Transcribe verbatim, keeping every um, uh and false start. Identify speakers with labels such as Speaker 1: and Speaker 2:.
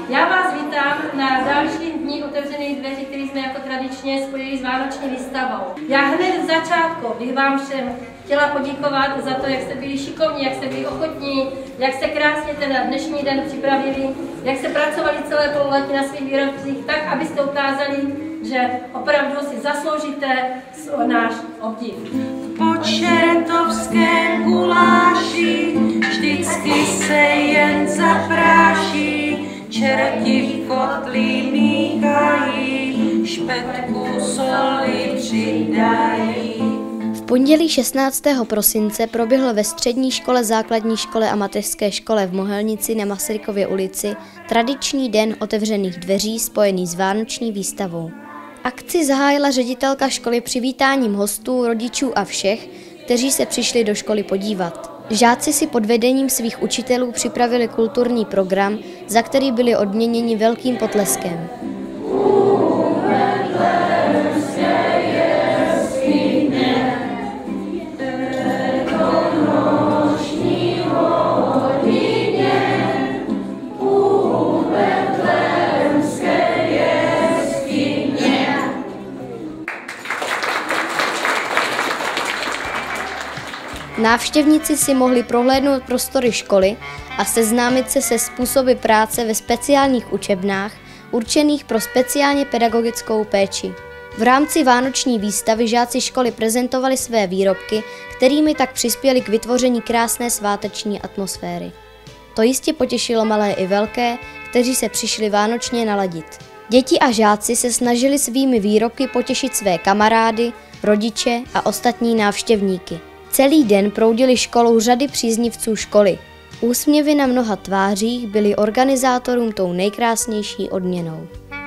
Speaker 1: Já vás vítám na dalším dní otevřených dveří, který jsme jako tradičně spojili s vánoční výstavou. Já hned v začátku bych vám všem chtěla poděkovat za to, jak jste byli šikovní, jak jste byli ochotní, jak jste krásně ten dnešní den připravili, jak jste pracovali celé pololetí na svých výrobcích, tak, abyste ukázali, že opravdu si zasloužíte náš obdiv.
Speaker 2: Po čertovském guláši vždycky se jen zapráší, čerti v kotli míchají, špetku soli přidají.
Speaker 3: V pondělí šestnáctého prosince proběhl ve střední škole, základní škole a mateřské škole v Mohelnici na Masarykově ulici tradiční den otevřených dveří spojený s vánoční výstavou. Akci zahájila ředitelka školy přivítáním hostů, rodičů a všech, kteří se přišli do školy podívat. Žáci si pod vedením svých učitelů připravili kulturní program, za který byli odměněni velkým potleskem. Návštěvníci si mohli prohlédnout prostory školy a seznámit se se způsoby práce ve speciálních učebnách určených pro speciálně pedagogickou péči. V rámci vánoční výstavy žáci školy prezentovali své výrobky, kterými tak přispěli k vytvoření krásné sváteční atmosféry. To jistě potěšilo malé i velké, kteří se přišli vánočně naladit. Děti a žáci se snažili svými výrobky potěšit své kamarády, rodiče a ostatní návštěvníky. Celý den proudili školou řady příznivců školy. Úsměvy na mnoha tvářích byly organizátorům tou nejkrásnější odměnou.